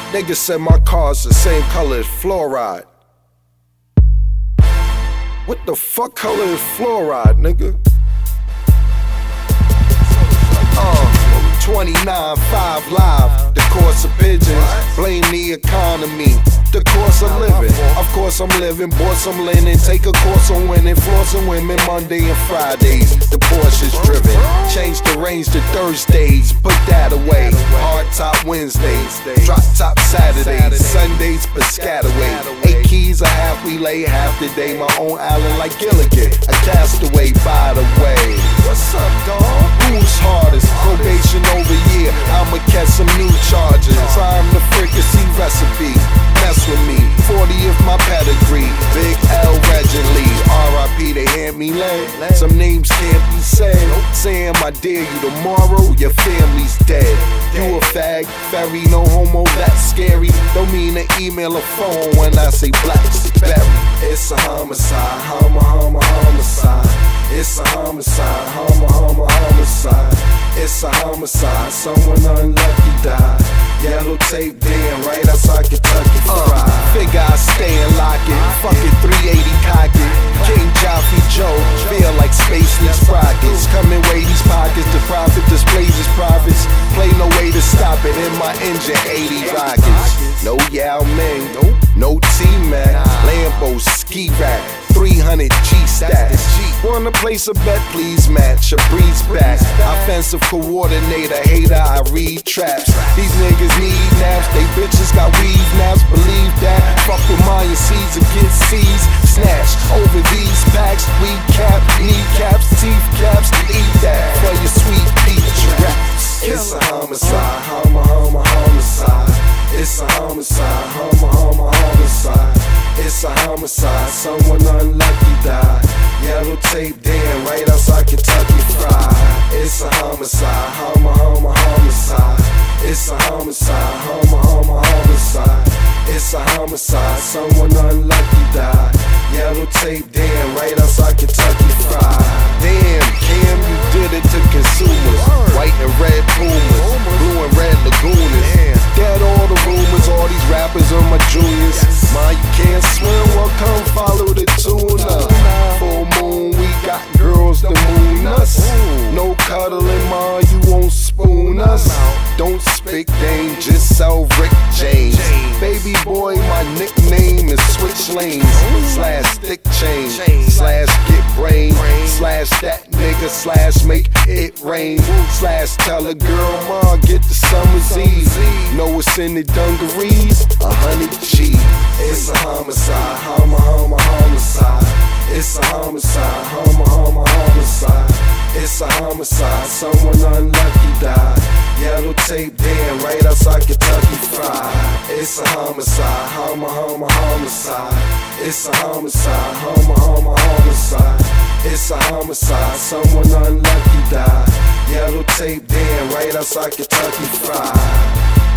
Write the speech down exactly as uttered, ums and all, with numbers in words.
Niggas said my car's the same color as fluoride. What the fuck color is fluoride, nigga? Uh, twenty-nine five live, the course of pigeons. Blame the economy, the course of living. Of course I'm living, bought some linen. Take a course on winning, flossing women Monday and Fridays. The Porsche's driven. Change the range to Thursdays, put that away. Hard top Wednesdays, drop top Saturdays, Sundays Piscataway. Eight keys, a half we lay half the day. My own island like Gilligan, a castaway by the way. What's up, dawg? Who's hardest? Probation over year, I'ma catch some new charges. I'm the fricassee recipe, mess with me. fortieth my pedigree, Big L Legend Lee. R I P they hand me land. Some names can't be said. Saying I dare you tomorrow, your family's dead. You a fag, ferry, no homo, that's scary. Don't mean to email or phone when I say Blackberry. It's a homicide, homo, homo, homicide. It's a homicide, homo, homo, homicide. It's a homicide, someone unlucky died. Yellow tape damn right outside Kentucky Fried. Uh, figure I stay and lock it, fuck it three eighty cock it. King Joffy Joe, feel like space needs sprockets. Come and weigh these pockets, the profit displays his profits. Play no way to stop it in my engine, eighty rockets. No Yao Ming, no T-Mac, Lambo ski rack, three hundred G-stacks. Wanna place a bet, please match, a breeze back. Offensive coordinator, hater, I read traps. These niggas need naps, they bitches got weave naps, believe that. Fuck with Mayan seeds and get seeds snatched. Over these packs, we cap, kneecaps, teeth caps, eat that for your sweet peach raps. It's a homicide, homo, homo, homicide. It's a homicide, homo, homo, homicide. It's a homicide, someone unlucky died. Yellow tape damn right outside Kentucky Fried. It's a homicide, homo, homo, homicide. It's a homicide, homo, homo, homicide. It's a homicide, someone unlucky died. Yellow tape damn right outside Kentucky Fried. Damn, Cam, you did it to consumers. White and red Pumas, blue and red Lagunas. Get all the rumors, all these rappers are my juniors. Ma, you can't swim, well come follow the tuna. Full moon, we got girls to moon us. No cuddling, ma, you won't spoon us. Don't spit game, just sell Rick James. Baby boy, my nickname is Switch Lanes. Slash stick chain, slash get brain, slash that nigga, slash make it rain, slash tell a girl, ma, get the summer's eve. Know it's in the dungarees, a hundred G. It's a homicide, homo, homo, homicide. It's a homicide, homo, homo, homicide. It's a homicide, someone unlucky died. Yellow tape damn right outside Kentucky Fried. It's a homicide, homo, homo, homicide. It's a homicide, homo, homo, homicide. It's a homicide, someone unlucky died. Yellow tape damn right outside Kentucky Fried.